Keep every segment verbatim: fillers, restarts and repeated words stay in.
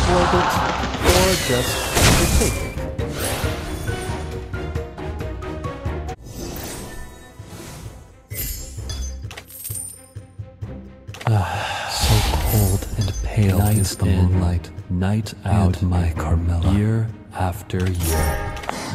avoid it or just undertake it. So cold and pale night is the in, moonlight, night out, and my Carmilla, year after year.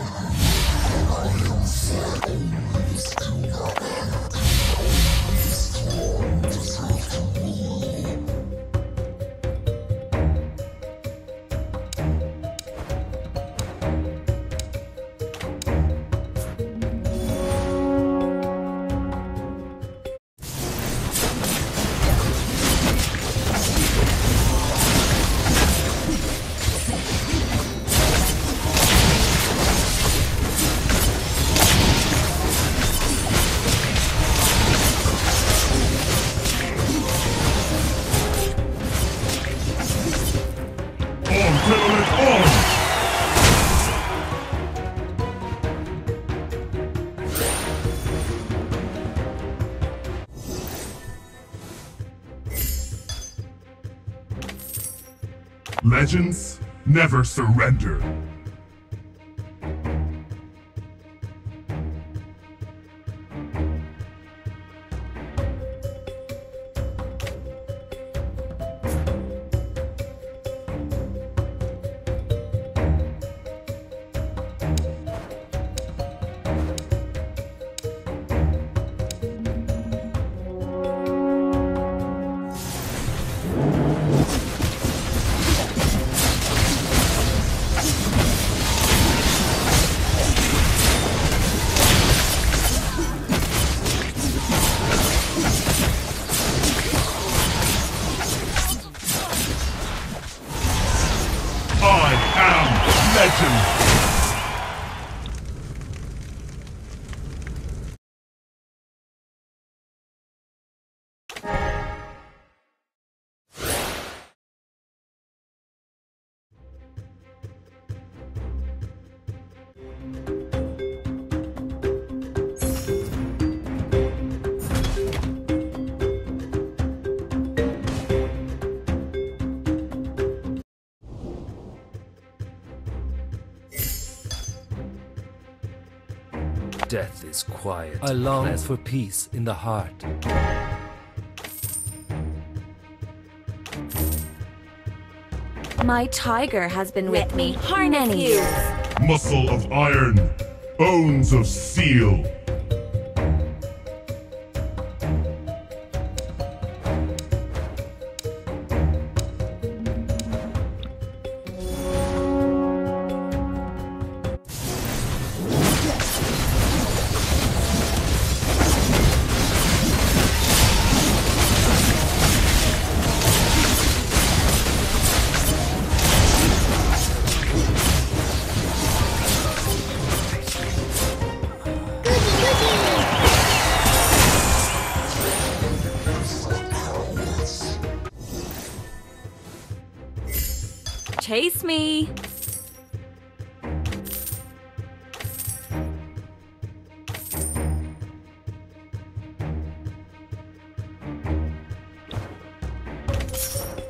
Legends never surrender. I am legend! Death is quiet. I long for peace in the heart. My tiger has been with me for many years. Muscle of iron, bones of steel. Chase me!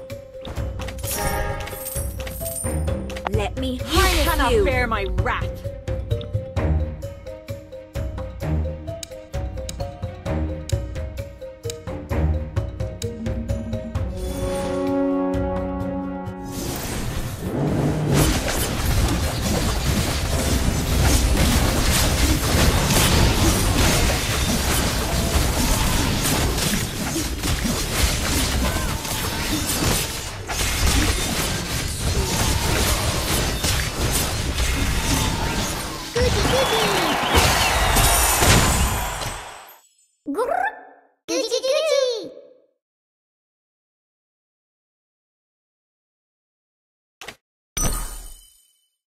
Let me harness you! You cannot bear my wrath!